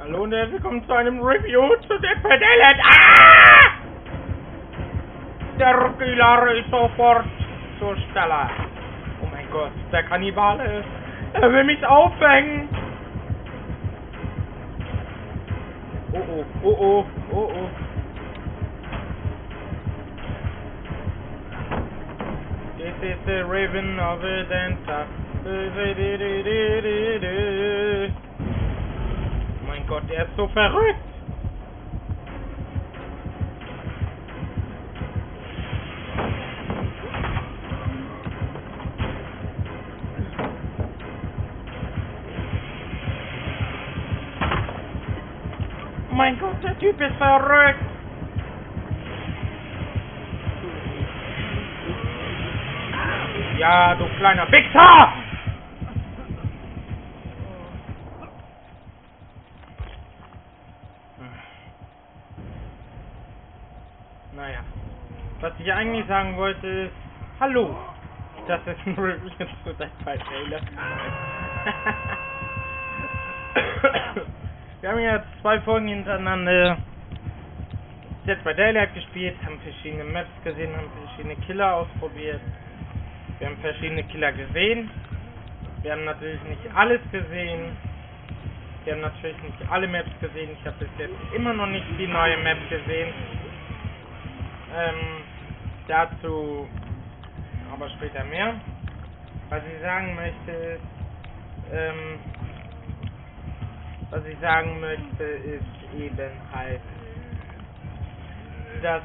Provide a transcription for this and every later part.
Hallo und herzlich willkommen zu einem Review zu Dead by Daylight. Ah! Der Killer ist sofort zur Stelle. Oh mein Gott, der Kannibale. Er will mich aufhängen. Oh oh, oh oh, oh oh. This is the Raven of Edenta. Mein Gott, der ist so verrückt. Mein Gott, der Typ ist verrückt. Ja, du kleiner Wichser! Naja, was ich eigentlich sagen wollte ist, hallo, das ist ein Review zu Dead by Daylight. Wir haben jetzt 2 Folgen hintereinander Dead by Daylight gespielt, haben verschiedene Maps gesehen, haben verschiedene Killer ausprobiert. Wir haben verschiedene Killer gesehen. Wir haben natürlich nicht alles gesehen. Wir haben natürlich nicht alle Maps gesehen. Ich habe bis jetzt immer noch nicht die neue Map gesehen. Dazu aber später mehr. Was ich sagen möchte ist, eben halt, dass,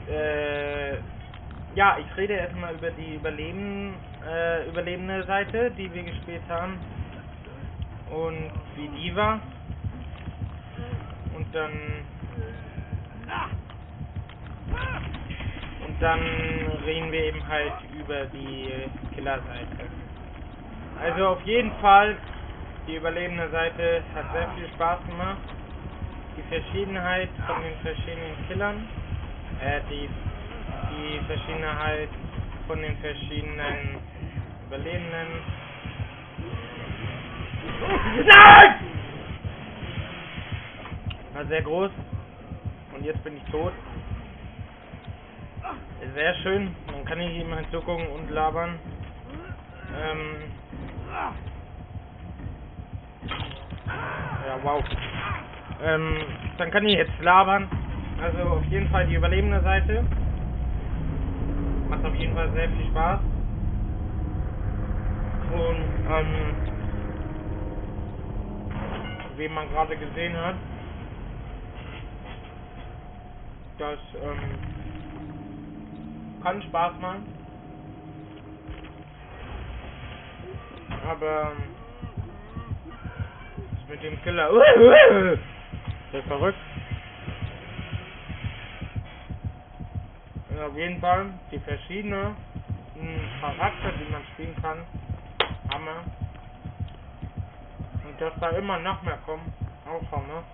ja, ich rede erstmal über die überlebende Seite, die wir gespielt haben und wie die war. Und dann reden wir eben halt über die Killerseite. Also auf jeden Fall, die überlebende Seite hat sehr viel Spaß gemacht. Die Verschiedenheit von den verschiedenen Killern, die Verschiedenheit von den verschiedenen Überlebenden. Nein! War sehr groß. Und jetzt bin ich tot. Sehr schön. Man kann hier jemand zugucken und labern. Ja, wow. Dann kann ich jetzt labern. Also auf jeden Fall die überlebende Seite. Macht auf jeden Fall sehr viel Spaß. Und wie man gerade gesehen hat, das kann Spaß machen. Aber das mit dem Killer, der verrückt. Und auf jeden Fall die verschiedenen Charakter, die man spielen kann, Hammer. Und dass da immer noch mehr kommen, auch Hammer.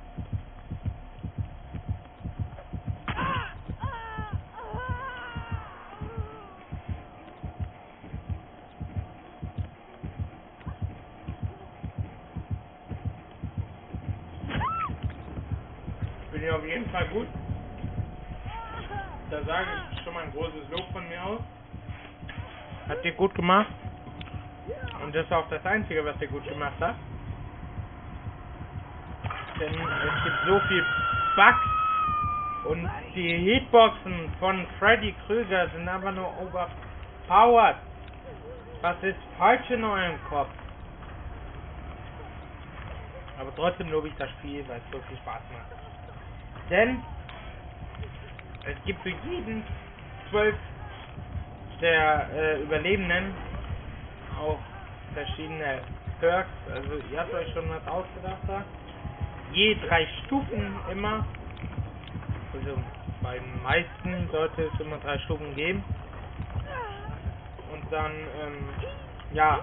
Bin ja auf jeden Fall gut. Da sage ich schon mal ein großes Lob von mir aus. Hat dir gut gemacht. Und das ist auch das Einzige, was dir gut gemacht hat. Denn es gibt so viel Bugs und die Hitboxen von Freddy Krüger sind einfach nur overpowered. Was ist falsch in eurem Kopf? Aber trotzdem lobe ich das Spiel, weil es so viel Spaß macht. Denn es gibt für jeden 12 der Überlebenden auch verschiedene Perks. Also ihr habt euch schon was ausgedacht da. Je 3 Stufen immer. Also bei den meisten sollte es immer 3 Stufen geben. Und dann ja,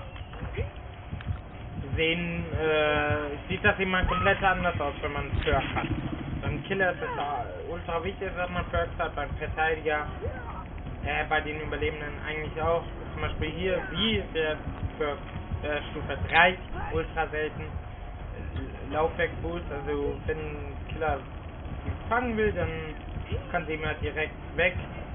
sieht das immer komplett anders aus, wenn man Perks hat. Beim Killer ist es ultra wichtig, dass man Perks hat, beim Verteidiger, bei den Überlebenden eigentlich auch. Zum Beispiel hier, wie der Perk Stufe 3, ultra selten. Laufwerk-Boost, also wenn ein Killer sie fangen will, dann kann sie immer direkt weg.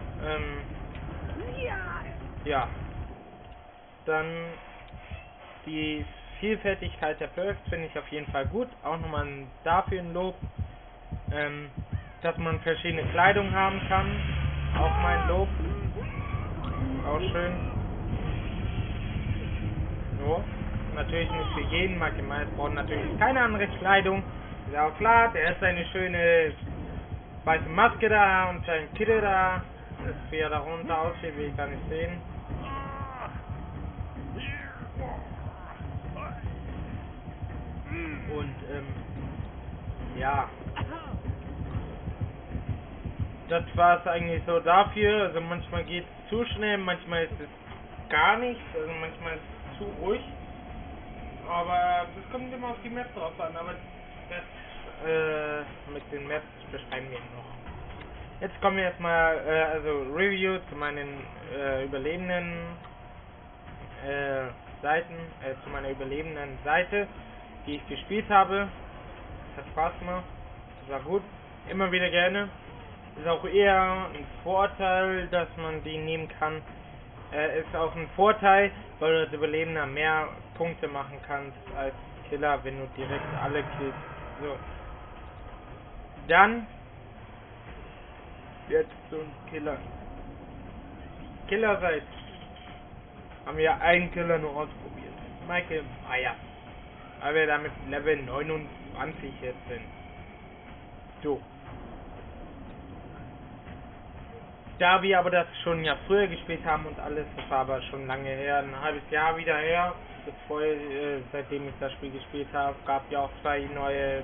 Ja. Dann die Vielfältigkeit der Perks finde ich auf jeden Fall gut. Auch nochmal dafür ein Lob. Dass man verschiedene Kleidung haben kann. Auch mein Lob. Auch schön. So. Natürlich nicht für jeden. Michael Myers braucht natürlich keine andere Kleidung. Ist auch klar. Der hat seine schöne weiße Maske da und seinen Kittel da. Das, wie er darunter aussieht, will ich gar nicht sehen. Und ja. Das war es eigentlich so dafür. Also manchmal geht es zu schnell, manchmal ist es gar nichts, also manchmal ist es zu ruhig. Aber das kommt immer auf die Map drauf an, aber das mit den Maps beschreiben wir noch. Jetzt kommen wir erstmal, also Review zu meinen überlebenden Seiten, zu meiner überlebenden Seite, die ich gespielt habe. Das hat Spaß gemacht, das war gut, immer wieder gerne. Ist auch eher ein Vorteil, dass man die nehmen kann. Ist auch ein Vorteil, weil du als Überlebender mehr Punkte machen kannst als Killer, wenn du direkt alle killst. So. Dann jetzt zum Killer. Killerseite haben wir einen Killer nur ausprobiert. Michael Myers. Weil wir damit Level 29 jetzt sind. So. Da wir aber das schon ja früher gespielt haben und alles, das war aber schon lange her, ein halbes Jahr wieder her, bevor, seitdem ich das Spiel gespielt habe, gab ja auch zwei neue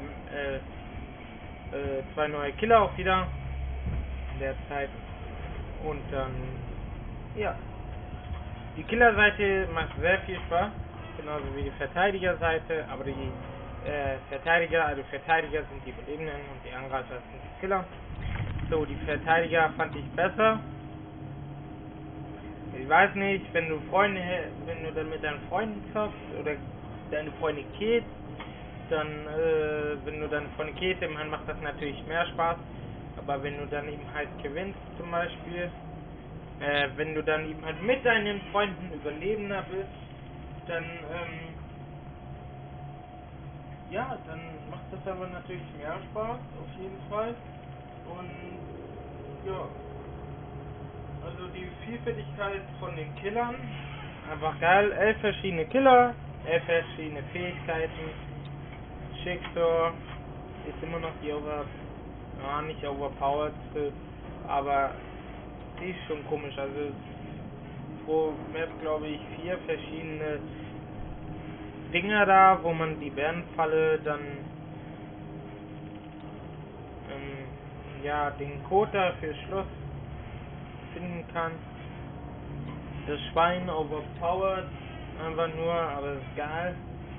Killer auch wieder in der Zeit. Und dann, ja, die Killerseite macht sehr viel Spaß, genauso wie die Verteidigerseite, aber die Verteidiger sind die Überlebenden und die Angreifer sind die Killer. So, die Verteidiger fand ich besser. Ich weiß nicht, wenn du dann mit deinen Freunden zockst oder deine Freunde killst, dann, wenn du deine Freunde killst, dann macht das natürlich mehr Spaß. Aber wenn du dann eben halt gewinnst zum Beispiel, wenn du dann eben halt mit deinen Freunden Überlebender bist, dann, ja, dann macht das aber natürlich mehr Spaß, auf jeden Fall. Und ja, also die Vielfältigkeit von den Killern, einfach geil, 11 verschiedene Killer, 11 verschiedene Fähigkeiten. Jigsaw ist immer noch die nicht overpowered, aber die ist schon komisch, also pro Map glaube ich 4 verschiedene Dinger da, wo man die Bärenfalle dann ja, den Code da fürs Schloss finden kann. Das Schwein overpowered, einfach nur, aber ist geil.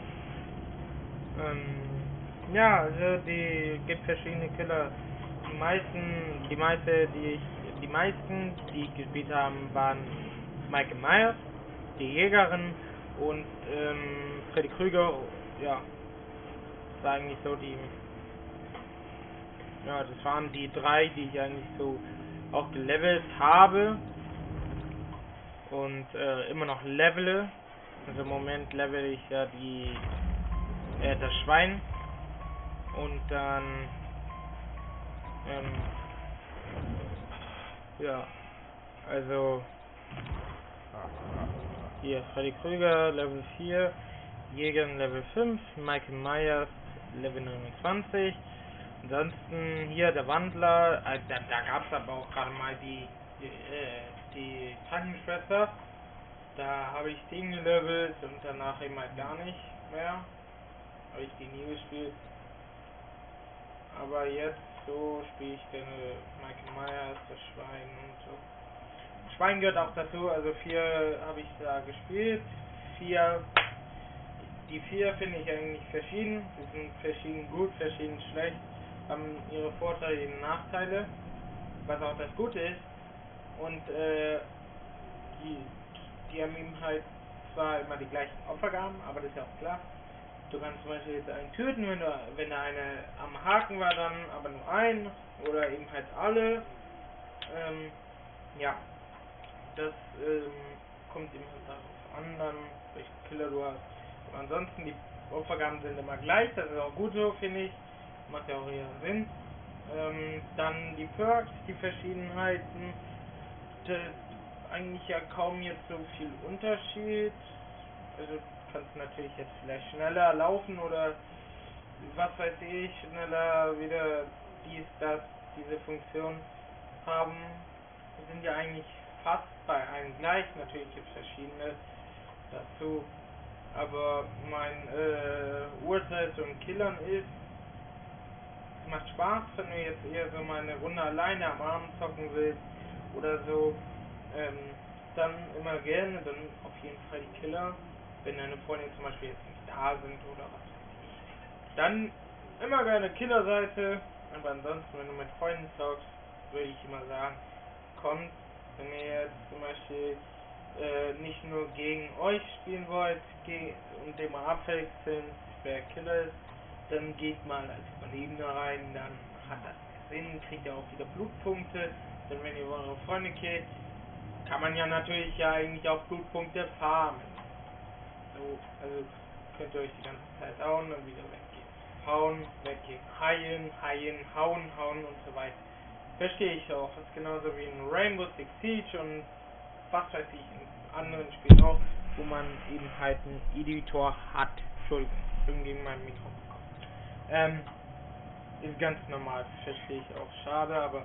Ja, also die gibt verschiedene Killer. Die meisten, die ich gespielt haben, waren Michael Myers, die Jägerin und Freddy Krüger. Ja, das war eigentlich so das waren die drei, die ich eigentlich so auch gelevelt habe und immer noch levele. Also im Moment level ich ja das Schwein und dann ja, also hier Freddy Krüger Level 4, Jägerin Level 5, Michael Myers Level 29. Ansonsten hier der Wandler, da gab es aber auch gerade mal die Krankenschwester. Da habe ich den gelevelt und danach eben halt gar nicht mehr. Habe ich die nie gespielt. Aber jetzt so spiele ich den Michael Myers, das Schwein und so. Schwein gehört auch dazu, also 4 habe ich da gespielt. Die 4 finde ich eigentlich verschieden. Die sind verschieden gut, verschieden schlecht. Haben ihre Vorteile und Nachteile, was auch das Gute ist. Und die haben eben halt zwar immer die gleichen Opfergaben, aber das ist ja auch klar. Du kannst zum Beispiel jetzt einen töten, wenn da eine am Haken war, dann aber nur einen oder eben halt alle. Ja, das kommt eben halt darauf an, dann welche Killer du hast. Aber ansonsten, die Opfergaben sind immer gleich, das ist auch gut so, finde ich. Macht ja auch eher Sinn. Dann die Perks, die Verschiedenheiten. Das ist eigentlich ja kaum jetzt so viel Unterschied. Also kannst natürlich jetzt vielleicht schneller laufen oder was weiß ich, schneller wieder diese Funktion haben. Sind ja eigentlich fast bei allen gleich. Natürlich gibt es verschiedene dazu. Aber mein Urteil zum Killern ist, es macht Spaß, wenn du jetzt eher so mal eine Runde alleine am Abend zocken willst oder so, dann immer gerne, dann auf jeden Fall die Killer, wenn deine Freunde zum Beispiel jetzt nicht da sind oder was weiß ich. Dann immer gerne Killerseite, aber ansonsten, wenn du mit Freunden zockst, würde ich immer sagen, kommt, wenn ihr jetzt zum Beispiel nicht nur gegen euch spielen wollt und immer abwechseln, wer Killer ist, dann geht mal als Überlebender rein, dann hat das Sinn, kriegt ihr auch wieder Blutpunkte, denn wenn ihr eure Freunde killt, kann man ja natürlich ja eigentlich auch Blutpunkte farmen. So, also könnt ihr euch die ganze Zeit hauen, dann wieder weggehen. Hauen, weggehen, heilen, hauen und so weiter. Verstehe ich auch, das ist genauso wie in Rainbow Six Siege und was weiß ich, in anderen Spielen auch, wo man eben halt einen Editor hat. Entschuldigung, ich bin gegen mein Mikro gekommen. Ist ganz normal, verstehe ich auch, schade, aber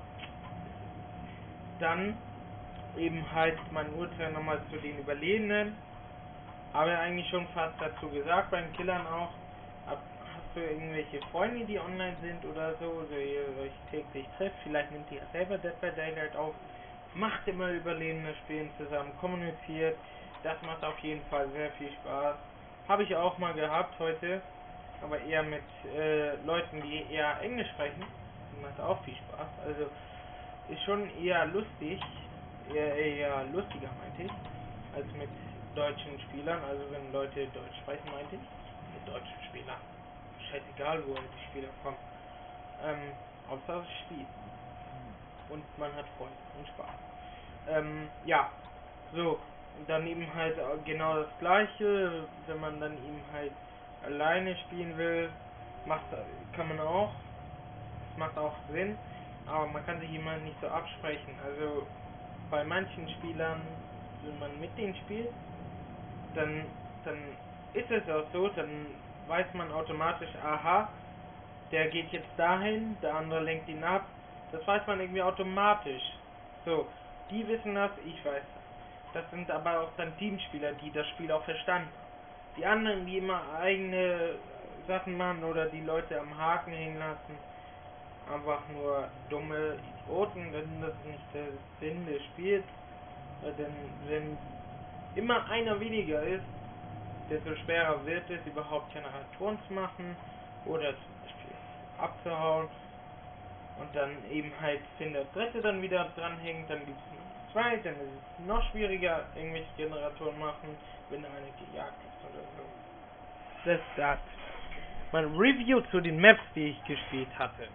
dann eben halt mein Urteil nochmal zu den Überlebenden. Habe ja eigentlich schon fast dazu gesagt, bei den Killern auch. Hast du irgendwelche Freunde, die online sind oder so, ihr euch täglich trefft, vielleicht nimmt ihr ja selber Dead by Daylight auf, macht immer Überlebende Spielen zusammen, kommuniziert, das macht auf jeden Fall sehr viel Spaß. Habe ich auch mal gehabt heute, aber eher mit Leuten, die eher Englisch sprechen, das macht auch viel Spaß, also ist schon eher lustig, eher lustiger meinte ich, als mit deutschen Spielern, also wenn Leute Deutsch sprechen meinte ich, mit deutschen Spielern. Scheißegal, woher die Spieler kommen. Hauptsache es spielt. Und man hat Freude und Spaß. Ja, so. Und dann eben halt genau das gleiche, wenn man dann eben halt alleine spielen will, kann man auch. Das macht auch Sinn, aber man kann sich immer nicht so absprechen. Also bei manchen Spielern, wenn man mit denen spielt, dann ist es auch so, dann weiß man automatisch, aha, der geht jetzt dahin, der andere lenkt ihn ab. Das weiß man irgendwie automatisch. So, die wissen das, ich weiß das. Das sind aber auch dann Teamspieler, die das Spiel auch verstanden haben. Die anderen, die immer eigene Sachen machen oder die Leute am Haken hängen lassen, einfach nur dumme Idioten, denn das ist nicht der Sinn des Spiels. Denn wenn immer einer weniger ist, desto schwerer wird es, überhaupt Generatoren zu machen oder zum Beispiel abzuhauen und dann eben halt, wenn der dritte dann wieder dranhängt, dann gibt es noch zwei, dann ist es noch schwieriger, irgendwelche Generatoren machen, wenn einer gejagt ist oder so. Das ist das. Mein Review zu den Maps, die ich gespielt hatte.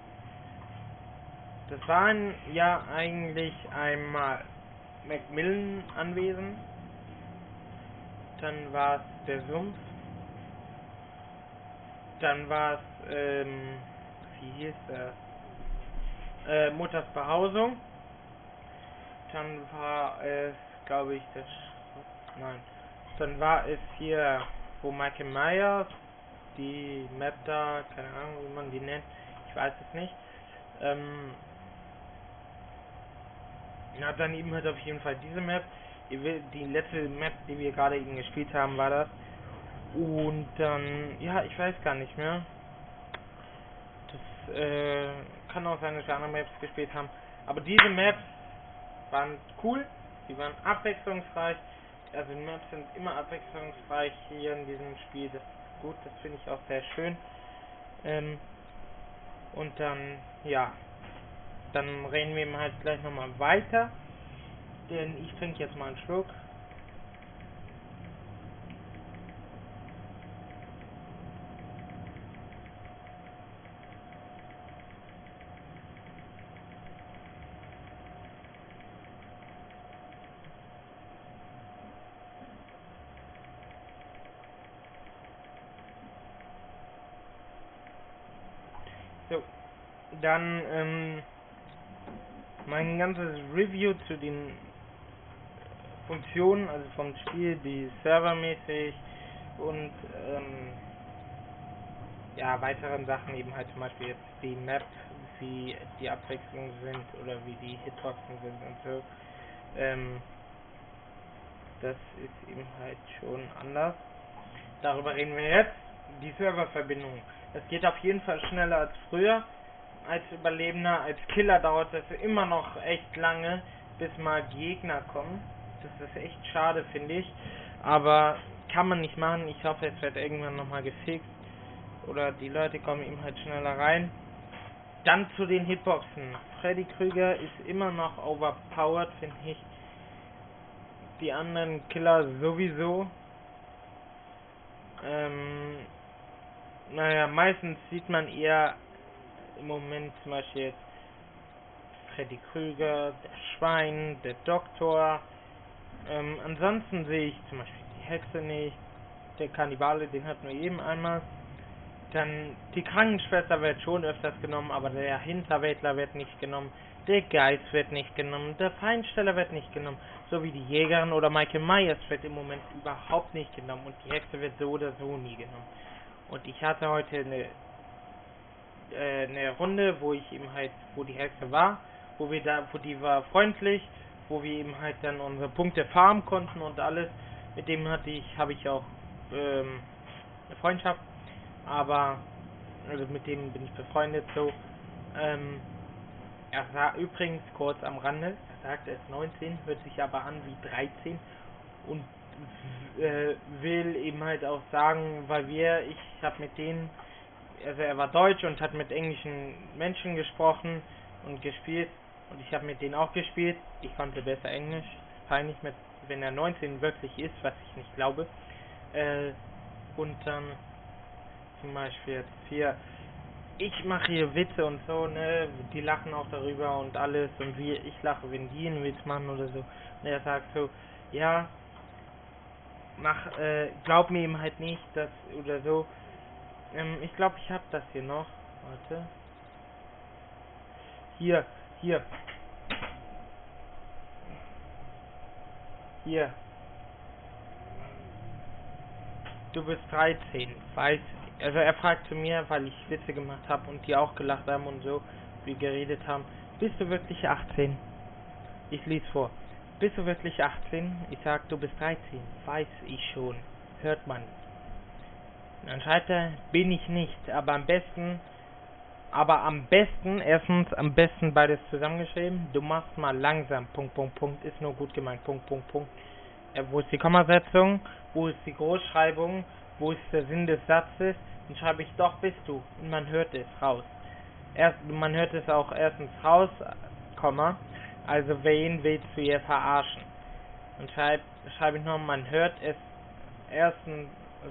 Das waren ja eigentlich einmal Macmillan Anwesen, dann war es der Sumpf, dann war es, wie hieß das? Mutters Behausung, dann war es, glaube ich, dann war es hier, wo Michael Myers, die Map da, keine Ahnung, wie man die nennt, ich weiß es nicht, ja, dann eben halt auf jeden Fall diese Map. Die letzte Map, die wir gerade eben gespielt haben, war das. Und dann, ja, ich weiß gar nicht mehr. Das kann auch sein, dass wir andere Maps gespielt haben. Aber diese Maps waren cool, die waren abwechslungsreich. Also die Maps sind immer abwechslungsreich hier in diesem Spiel. Das ist gut, das finde ich auch sehr schön. Und dann, ja, dann reden wir eben halt gleich nochmal weiter. Denn ich trinke jetzt mal einen Schluck. So, dann mein ganzes Review zu den Funktionen, also vom Spiel, die servermäßig und ja, weiteren Sachen, eben halt zum Beispiel jetzt die Map, wie die Abwechslungen sind oder wie die Hitboxen sind und so. Das ist eben halt schon anders. Darüber reden wir jetzt. Die Serververbindung. Das geht auf jeden Fall schneller als früher. Als Überlebender, als Killer dauert es immer noch echt lange, bis mal Gegner kommen. Das ist echt schade, finde ich. Aber kann man nicht machen. Ich hoffe, es wird irgendwann nochmal gefixt. Oder die Leute kommen eben halt schneller rein. Dann zu den Hitboxen. Freddy Krüger ist immer noch overpowered, finde ich. Die anderen Killer sowieso. Naja, meistens sieht man eher im Moment zum Beispiel jetzt Freddy Krüger, der Schwein, der Doktor. Ansonsten sehe ich zum Beispiel die Hexe nicht. Der Kannibale, den hatten wir eben einmal. Dann die Krankenschwester wird schon öfters genommen, aber der Hinterwäldler wird nicht genommen. Der Geist wird nicht genommen. Der Feinsteller wird nicht genommen. So wie die Jägerin oder Michael Myers wird im Moment überhaupt nicht genommen. Und die Hexe wird so oder so nie genommen. Und ich hatte heute eine Runde, wo ich eben halt, wo die Hexe war, wo die war freundlich, wo wir eben halt dann unsere Punkte farmen konnten und alles. Mit dem habe ich auch eine Freundschaft. Aber, also mit dem bin ich befreundet, so. Er sah übrigens kurz am Rande, er sagt, er ist 19, hört sich aber an wie 13 und will eben halt auch sagen, weil ich habe mit denen, also er war deutsch und hat mit englischen Menschen gesprochen und gespielt und ich habe mit denen auch gespielt, ich konnte besser Englisch, ist peinlich, wenn er 19 wirklich ist, was ich nicht glaube, und dann zum Beispiel jetzt hier, ich mache hier Witze und so, ne, die lachen auch darüber und alles und ich lache, wenn die einen Witz machen oder so. Und er sagt so, ja, glaub mir eben halt nicht, dass, oder so. Ich glaube, ich habe das hier noch. Warte. Hier. Du bist 13, weiß. Also er fragte mir, weil ich Witze gemacht habe und die auch gelacht haben und so, wir geredet haben. Bist du wirklich 18? Ich lese vor. Bist du wirklich 18? Ich sag, du bist 13. Weiß ich schon. Hört man. Dann schreibt er, bin ich nicht, aber am besten, erstens, am besten beides zusammengeschrieben. Du machst mal langsam, Punkt, ist nur gut gemeint, Punkt. Wo ist die Kommasetzung? Wo ist die Großschreibung? Wo ist der Sinn des Satzes? Dann schreibe ich, doch bist du. Und man hört es raus. Man hört es auch erstens raus, Komma. Also wen willst du hier verarschen? Und schreibe ich noch, man hört es erstens,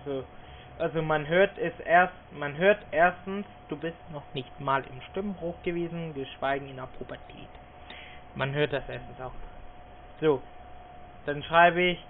man hört erstens, du bist noch nicht mal im Stimmbruch gewesen, geschweige in der Pubertät. Man hört das erstens auch. So, dann schreibe ich,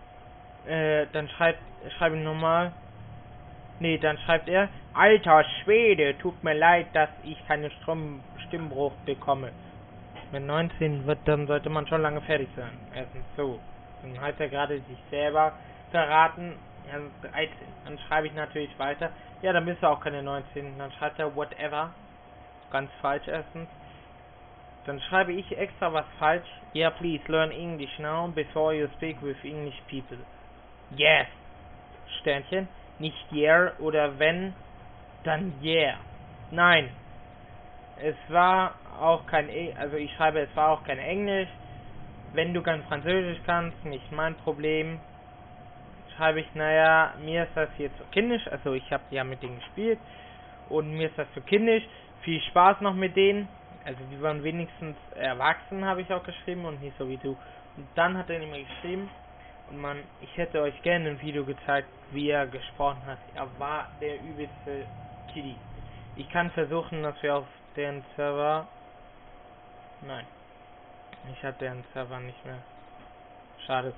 dann schreibe ich nochmal, dann schreibt er, alter Schwede, tut mir leid, dass ich keinen Stimmbruch bekomme. Mit 19 dann sollte man schon lange fertig sein. Erstens so. Dann hat er gerade sich selber verraten, er ist 13. Dann schreibe ich natürlich weiter, ja, dann bist du auch keine 19. Dann schreibt er whatever. Ganz falsch erstens. Dann schreibe ich extra was falsch. Yeah, please learn English now before you speak with English people. Yes. Sternchen. Nicht yeah oder wenn, dann yeah. Nein. Es war auch kein, ich schreibe, es war auch kein Englisch. Wenn du kein Französisch kannst, nicht mein Problem. Schreibe ich, naja, mir ist das hier zu kindisch. Also ich habe ja mit denen gespielt und mir ist das zu kindisch. Viel Spaß noch mit denen. Also die waren wenigstens erwachsen, habe ich auch geschrieben und nicht so wie du. Und dann hat er mir geschrieben und ich hätte euch gerne ein Video gezeigt, wie er gesprochen hat. Er war der übelste Kiddy. Ich kann versuchen, dass wir auf deren Server... Nein. Ich habe deren Server nicht mehr. Schade.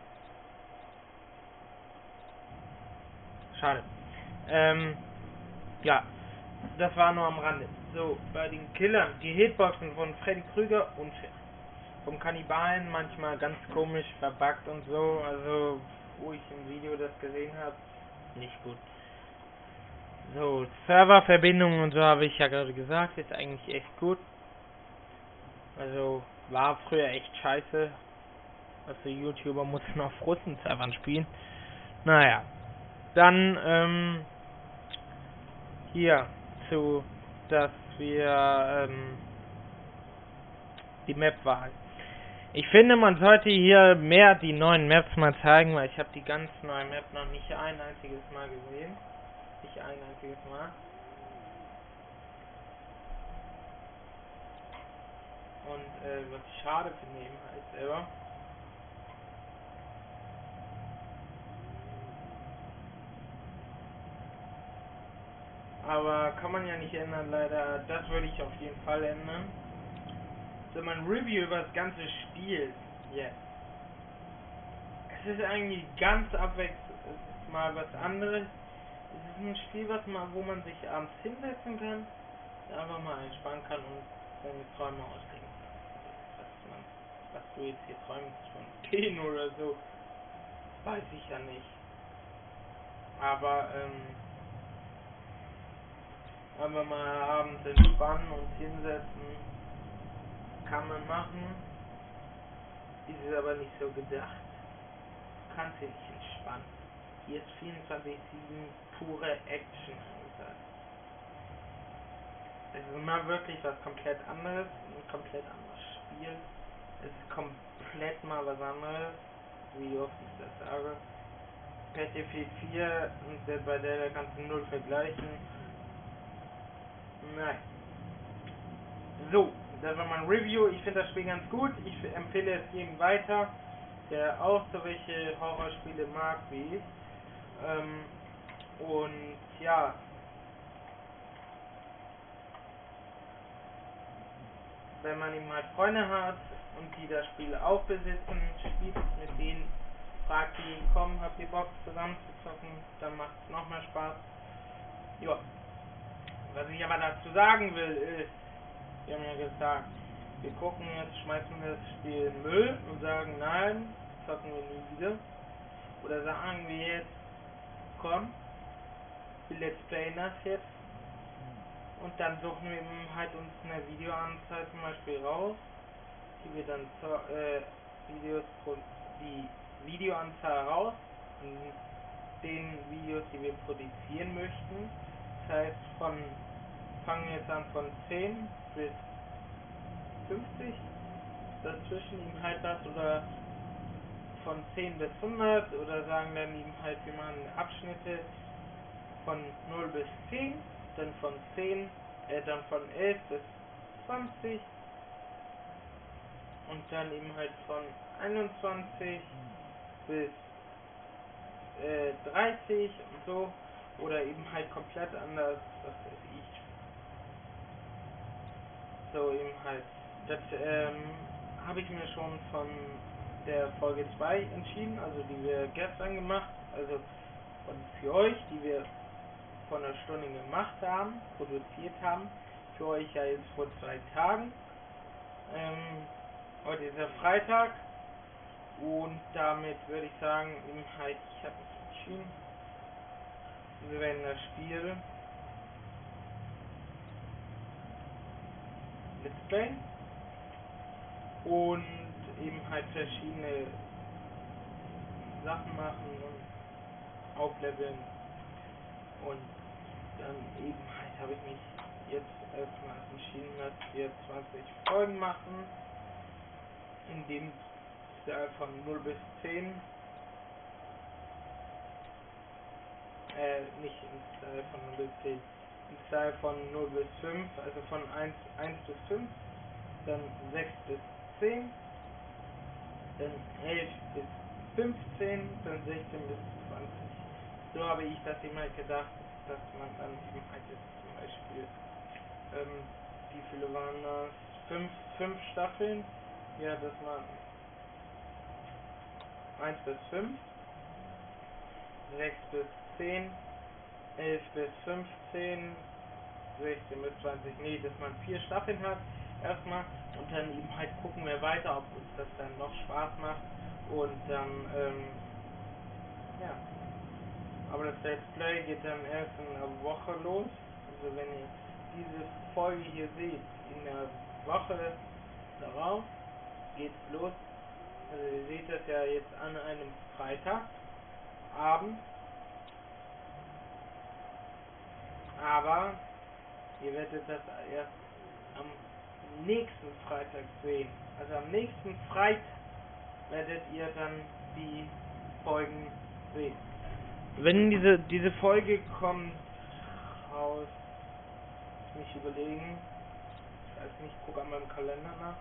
Schade. Ja, das war nur am Rande. So, bei den Killern, die Hitboxen von Freddy Krüger unfair. Vom Kannibalen manchmal ganz komisch verbuggt und so, also wo ich im Video das gesehen habe, nicht gut. So, Serververbindung und so habe ich ja gerade gesagt, ist eigentlich echt gut. Also war früher echt scheiße. Also YouTuber mussten auf Russen-Servern spielen. Naja, dann hier zu, dass wir die Map-Wahl. Ich finde, man sollte hier mehr die neuen Maps mal zeigen, weil ich habe die ganz neue Map noch nicht ein einziges Mal gesehen. Nicht ein einziges Mal. Und was ich schade finde eben halt selber. Aber kann man ja nicht ändern, leider. Das würde ich auf jeden Fall ändern. So, mein Review über das ganze Spiel jetzt. Es ist eigentlich ganz abwechselnd. Es ist mal was anderes. Es ist ein Spiel, wo man sich abends hinsetzen kann, einfach mal entspannen kann und seine Träume ausdenken kann. Was du jetzt hier träumst von 10 oder so, weiß ich ja nicht. Aber einfach mal abends entspannen und hinsetzen, kann man machen. Ist es aber nicht so gedacht. Du kannst hier nicht entspannen. Hier ist 24/7 pure Action angesagt. Es ist mal wirklich was komplett anderes, ein komplett anderes Spiel. Es ist komplett mal was anderes, wie oft ich das sage. Battlefield 4 und Dead by Daylight kannst du null vergleichen. Nein. So, das war mein Review. Ich finde das Spiel ganz gut. Ich empfehle es jedem weiter, der auch solche Horrorspiele mag wie ich. Und ja, wenn man eben halt Freunde hat und die das Spiel auch besitzen, spielt mit denen, fragt die, komm, habt ihr Bock zusammen zu zocken, dann macht es noch mehr Spaß. Ja, was ich aber dazu sagen will ist, wir haben ja gesagt, wir gucken jetzt, schmeißen wir das Spiel in den Müll und sagen, nein, zocken wir nie wieder. Oder sagen wir jetzt, komm, wir let's playen das jetzt. Und dann suchen wir eben halt uns eine Videoanzahl zum Beispiel raus, die wir dann die Videoanzahl raus, in den Videos, die wir produzieren möchten. Das heißt, fangen wir jetzt an von 10 bis 50, dazwischen eben halt das, oder von 10 bis 100, oder sagen dann eben halt, wir machen Abschnitte von 0 bis 10, dann von 11 bis 20 und dann eben halt von 21 bis 30 und so, oder eben halt komplett anders, was weiß ich. So eben halt. Das habe ich mir schon von der Folge 2 entschieden, also die wir gestern gemacht, also für euch, die wir vor einer Stunde gemacht haben, produziert haben, für euch ja jetzt vor 2 Tagen. Heute ist ja Freitag und damit würde ich sagen, eben halt, ich habe mich entschieden, wir werden das Spiel Let's Play und eben halt verschiedene Sachen machen und aufleveln und dann eben halt habe ich mich jetzt erstmal entschieden, dass wir 20 Folgen machen, in dem Zahl von 0 bis 10, nicht in Zahl von 0 bis 10, in Zahl von 0 bis 5, also von 1 bis 5, dann 6 bis 10, dann 11 bis 15, dann 16 bis 20. So habe ich das eben halt gedacht, dass man dann eben halt jetzt zum Beispiel, wie viele waren das? 5 Staffeln, ja, dass man 1 bis 5, 6 bis 10, 11 bis 15, 16 bis 20, nee, dass man 4 Staffeln hat, erstmal, und dann eben halt gucken wir weiter, ob uns das dann noch Spaß macht, und dann, ja, aber das Let's Play geht dann erst in einer Woche los, also wenn ihr diese Folge hier seht, in der Woche darauf geht's los, also ihr seht das ja jetzt an einem Freitagabend, aber ihr werdet das erst am nächsten Freitag sehen. Also am nächsten Freitag werdet ihr dann die Folgen sehen. Wenn diese Folge kommt raus, muss ich überlegen, ich weiß nicht, ich gucke an meinem Kalender nach.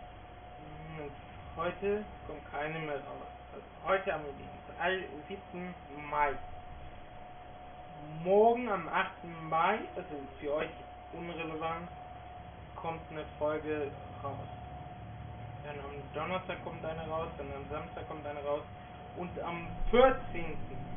Heute kommt keine mehr raus. Also heute am 7. Mai. Morgen am 8. Mai, also für euch unrelevant, kommt eine Folge raus. Dann am Donnerstag kommt eine raus, dann am Samstag kommt eine raus und am 14.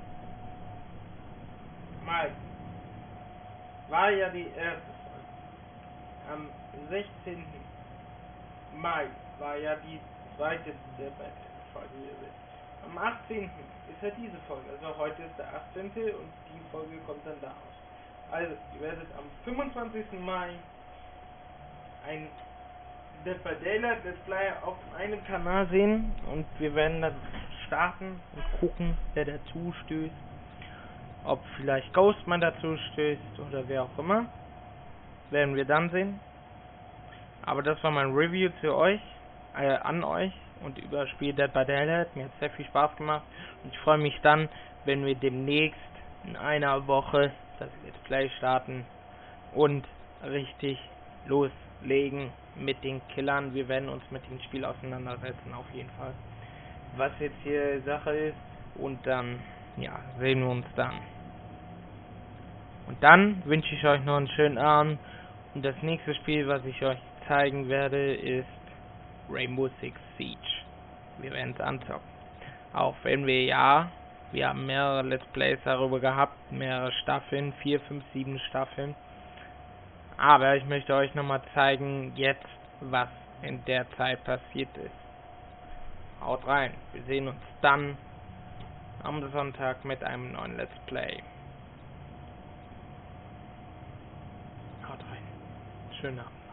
Mai war ja die erste Folge. Am 16. Mai war ja die zweite Folge. Am 18. ist ja diese Folge, also heute ist der 18. und die Folge kommt dann da raus. Also, ihr werdet am 25. Mai ein Dead by Daylight Let's Play auf einem Kanal sehen und wir werden dann starten und gucken, wer dazu stößt. Ob vielleicht Ghostman dazu stößt oder wer auch immer. Werden wir dann sehen. Aber das war mein Review zu euch, an euch und über das Spiel Dead by Daylight. Mir hat sehr viel Spaß gemacht und ich freue mich dann, wenn wir demnächst in einer Woche das Let's Play starten und richtig loslegen mit den Killern. Wir werden uns mit dem Spiel auseinandersetzen, auf jeden Fall. Was jetzt hier Sache ist und dann, ja, sehen wir uns dann. Und dann wünsche ich euch noch einen schönen Abend und das nächste Spiel, was ich euch zeigen werde, ist Rainbow Six Siege. Wir werden es anzocken. Auch wenn wir haben mehrere Let's Plays darüber gehabt, mehrere Staffeln, 4, 5, 7 Staffeln. Aber ich möchte euch nochmal zeigen, jetzt, was in der Zeit passiert ist. Haut rein. Wir sehen uns dann am Sonntag mit einem neuen Let's Play. Haut rein. Schönen Abend.